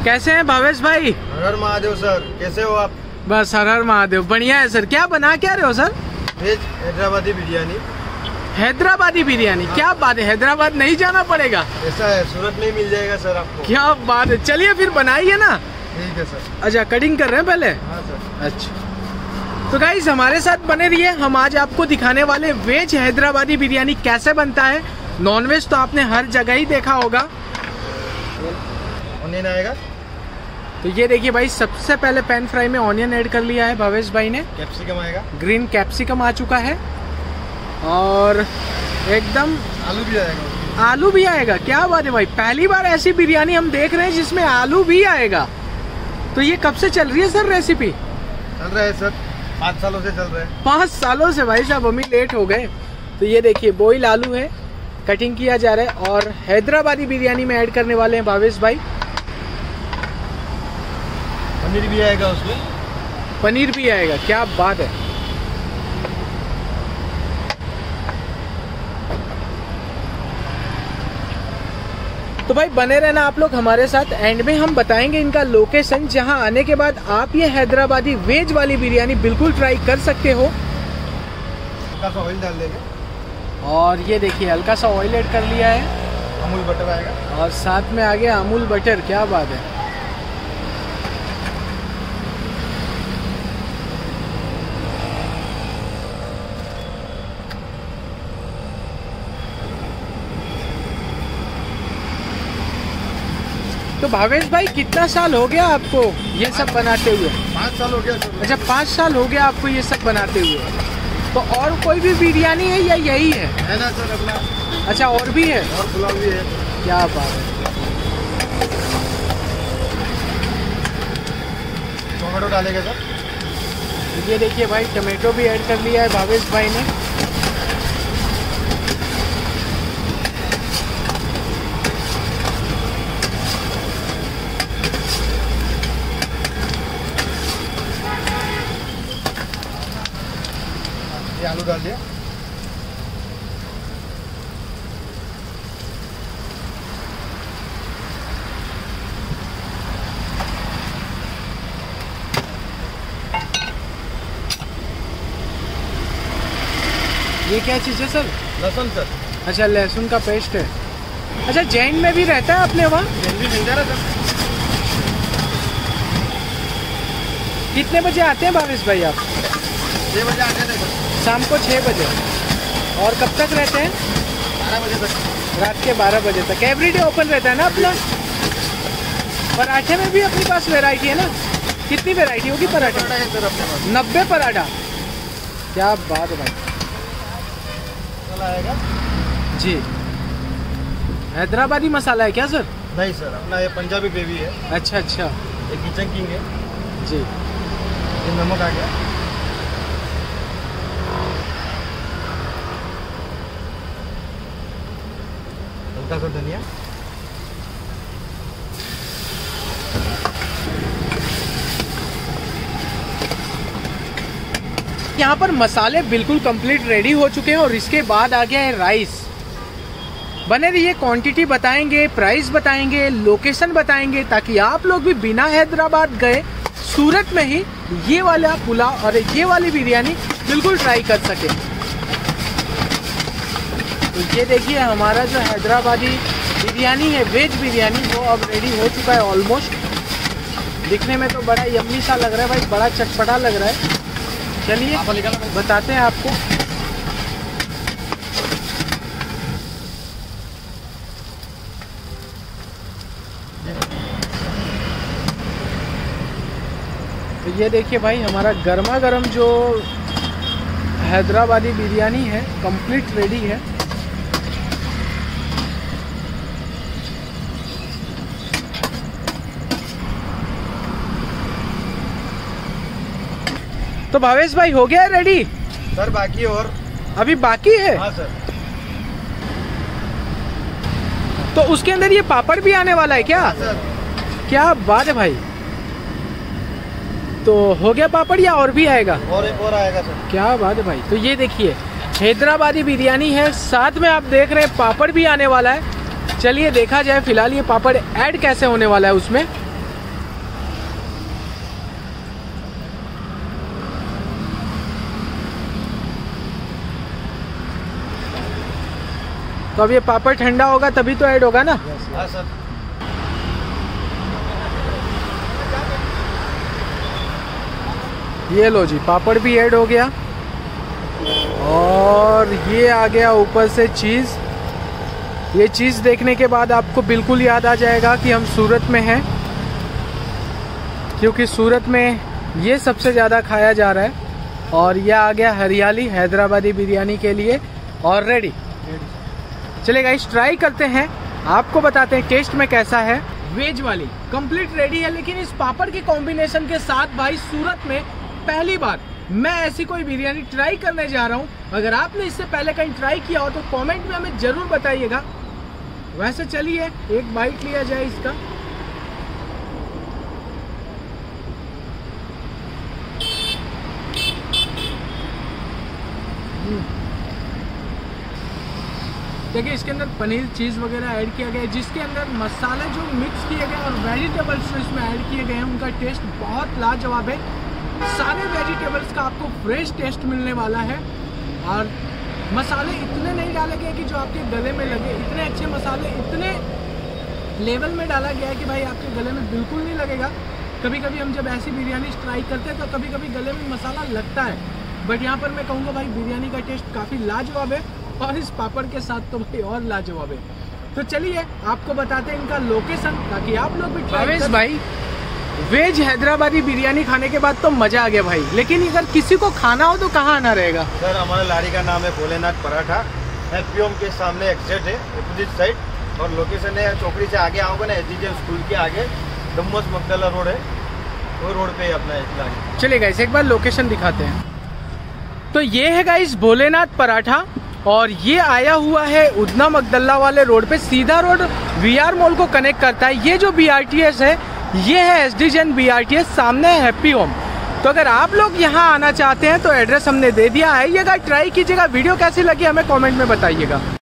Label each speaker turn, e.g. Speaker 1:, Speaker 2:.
Speaker 1: कैसे हैं भावेश भाई?
Speaker 2: हर हर महादेव सर, कैसे हो आप?
Speaker 1: बस हर हर महादेव, बढ़िया है सर। क्या बना क्या रहे हो सर?
Speaker 2: वेज हैदराबादी बिरयानी।
Speaker 1: हैदराबादी बिरयानी, क्या बात है, हैदराबाद नहीं जाना पड़ेगा?
Speaker 2: ऐसा है, सूरत में ही मिल जाएगा सर आपको।
Speaker 1: क्या बात है, चलिए फिर बनाइए ना।
Speaker 2: ठीक है सर।
Speaker 1: अच्छा, कटिंग कर रहे हैं पहले?
Speaker 2: हाँ सर।
Speaker 1: अच्छा, तो गाइस हमारे साथ बने रहिए। हम आज आपको दिखाने वाले वेज हैदराबादी बिरयानी कैसे बनता है। नॉनवेज तो आपने हर जगह ही देखा होगा।
Speaker 2: ऑनियन आएगा।
Speaker 1: तो ये देखिए भाई, सबसे पहले पैन फ्राई में ऑनियन ऐड कर लिया है भावेश भाई ने।
Speaker 2: कैप्सिकम आएगा।
Speaker 1: ग्रीन कैप्सिकम आ चुका है और एकदम
Speaker 2: आलू भी आएगा।
Speaker 1: आलू भी आएगा, क्या बात है भाई। पहली बार ऐसी बिरयानी हम देख रहे हैं जिसमें आलू भी आएगा। तो ये कब से चल रही है सर रेसिपी?
Speaker 2: चल रहा है सर, 5 सालों से चल रहा है।
Speaker 1: 5 सालों से भाई साहब, हम ही लेट हो गए। तो ये देखिए बॉयल आलू है, कटिंग किया जा रहा है और हैदराबादी बिरयानी में ऐड करने वाले हैं भावेश भाई।
Speaker 2: पनीर भी आएगा उसमें।
Speaker 1: पनीर भी आएगा, क्या बात है। तो भाई बने रहना आप लोग हमारे साथ। एंड में हम बताएंगे इनका लोकेशन, जहां आने के बाद आप ये हैदराबादी वेज वाली बिरयानी बिल्कुल ट्राई कर सकते हो।
Speaker 2: हल्का सा ऑयल डाल देंगे
Speaker 1: और ये देखिए हल्का सा ऑयल ऐड कर लिया है।
Speaker 2: अमूल बटर आएगा
Speaker 1: और साथ में आ गया अमूल बटर, क्या बात है। तो भावेश भाई कितना साल हो गया आपको ये सब बनाते हुए?
Speaker 2: 5 साल हो गया सर।
Speaker 1: अच्छा, 5 साल हो गया आपको ये सब बनाते हुए। तो और कोई भी बिरयानी है या यही है
Speaker 2: ना सर अपना?
Speaker 1: अच्छा, और भी है?
Speaker 2: और पुलाव भी है।
Speaker 1: क्या बात है।
Speaker 2: टोमेटो डालेंगे सर।
Speaker 1: ये देखिए भाई, टमाटो भी ऐड कर लिया है भावेश भाई ने।
Speaker 2: ये आलू डाल दिया।
Speaker 1: ये क्या चीज़ है सर?
Speaker 2: लहसुन सर।
Speaker 1: अच्छा, लहसुन का पेस्ट है। अच्छा, जैन में भी रहता है अपने वहाँ?
Speaker 2: जैन भी मिल जा रहा सर।
Speaker 1: कितने बजे आते हैं भावेश भाई आप?
Speaker 2: 6 बजे आते थे सर।
Speaker 1: शाम को 6 बजे। और कब तक रहते हैं?
Speaker 2: 12 बजे तक।
Speaker 1: रात के 12 बजे तक। एवरीडे ओपन रहता है ना अपना? पराठे में भी अपने पास वैरायटी है ना? कितनी वैरायटी होगी पराठे?
Speaker 2: है सर अपने पास
Speaker 1: 90 पराठा। क्या बात है भाई।
Speaker 2: मसाला आएगा
Speaker 1: जी। हैदराबादी मसाला है क्या सर?
Speaker 2: नहीं सर, अपना ये पंजाबी ग्रेवी है।
Speaker 1: अच्छा अच्छा।
Speaker 2: ये किचन किंग है
Speaker 1: जी।
Speaker 2: ये नमक आ गया। हल्का सा धनिया।
Speaker 1: यहाँ पर मसाले बिल्कुल कंप्लीट रेडी हो चुके हैं और इसके बाद आ गया है राइस। बने रहिए, क्वांटिटी बताएंगे, प्राइस बताएंगे, लोकेशन बताएंगे, ताकि आप लोग भी बिना हैदराबाद गए सूरत में ही ये वाला पुलाव और ये वाली बिरयानी बिल्कुल ट्राई कर सके। तो ये देखिए हमारा जो हैदराबादी बिरयानी है, वेज बिरयानी, वो अब रेडी हो चुका है ऑलमोस्ट। दिखने में तो बड़ा यम्मी सा लग रहा है भाई, बड़ा चटपटा लग रहा है। चलिए बताते हैं आपको। तो ये देखिए भाई, हमारा गर्मा गर्म जो हैदराबादी बिरयानी है कंप्लीट रेडी है। तो भावेश भाई हो गया है रेडी?
Speaker 2: सर बाकी और
Speaker 1: अभी बाकी है?
Speaker 2: हाँ सर।
Speaker 1: तो उसके अंदर ये पापड़ भी आने वाला है क्या?
Speaker 2: हाँ सर।
Speaker 1: क्या बात है भाई। तो हो गया पापड़ या और भी आएगा?
Speaker 2: और एक और आएगा सर।
Speaker 1: क्या बात है भाई। तो ये देखिए हैदराबादी बिरयानी है, साथ में आप देख रहे हैं पापड़ भी आने वाला है। चलिए देखा जाए फिलहाल ये पापड़ ऐड कैसे होने वाला है उसमें। तो अब ये पापड़ ठंडा होगा तभी तो ऐड होगा ना।
Speaker 2: हाँ सर।
Speaker 1: ये लो जी, पापड़ भी ऐड हो गया और ये आ गया ऊपर से चीज़। ये चीज़ देखने के बाद आपको बिल्कुल याद आ जाएगा कि हम सूरत में हैं, क्योंकि सूरत में ये सबसे ज़्यादा खाया जा रहा है। और यह आ गया हरियाली हैदराबादी बिरयानी के लिए और रेडी। चलिए गाइस ट्राई करते हैं, आपको बताते हैं टेस्ट में कैसा है। वेज वाली कंप्लीट रेडी है, लेकिन इस पापड़ के कॉम्बिनेशन के साथ भाई सूरत में पहली बार मैं ऐसी कोई बिरयानी ट्राई करने जा रहा हूँ। अगर आपने इससे पहले कहीं ट्राई किया हो तो कमेंट में हमें जरूर बताइएगा। वैसे चलिए एक बाइट लिया जाए इसका। देखिए इसके अंदर पनीर चीज़ वगैरह ऐड किया गया है, जिसके अंदर मसाले जो मिक्स किए गए और वेजिटेबल्स जो इसमें ऐड किए गए हैं उनका टेस्ट बहुत लाजवाब है। सारे वेजिटेबल्स का आपको फ्रेश टेस्ट मिलने वाला है और मसाले इतने नहीं डाले गए कि जो आपके गले में लगे। इतने अच्छे मसाले इतने लेवल में डाला गया है कि भाई आपके गले में बिल्कुल नहीं लगेगा। कभी कभी हम जब ऐसी बिरयानी ट्राई करते हैं तो कभी कभी गले में मसाला लगता है, बट यहाँ पर मैं कहूँगा भाई बिरयानी का टेस्ट काफ़ी लाजवाब है और इस पापड़ के साथ तो भाई और लाजवाब है। तो चलिए आपको बताते हैं इनका लोकेशन, ताकि आप लोग भी ट्राई करें। भाई वेज हैदराबादी बिरयानी खाने के बाद तो मजा आ गया भाई, लेकिन अगर किसी को खाना हो तो कहाँ आना रहेगा?
Speaker 2: सर हमारे लारी का नाम है भोलेनाथ पराठा, हैप्पीहोम के सामने एग्जिट है अपोजिट साइड, और लोकेशन है चौकड़ी से आगे आओगे ना एसडीजे स्कूल के आगे डम्मस मगदला रोड है, वो रोड पे अपना लारी।
Speaker 1: चलिए गाइस एक बार लोकेशन दिखाते हैं। तो ये है गाइस भोलेनाथ पराठा और ये आया हुआ है उधना मगदल्ला वाले रोड पे, सीधा रोड वीआर मॉल को कनेक्ट करता है। ये जो बीआरटीएस है ये है एसडीजे बीआरटीएस, सामने है हैप्पी होम। तो अगर आप लोग यहाँ आना चाहते हैं तो एड्रेस हमने दे दिया, आइएगा ट्राई कीजिएगा। वीडियो कैसी लगी हमें कमेंट में बताइएगा।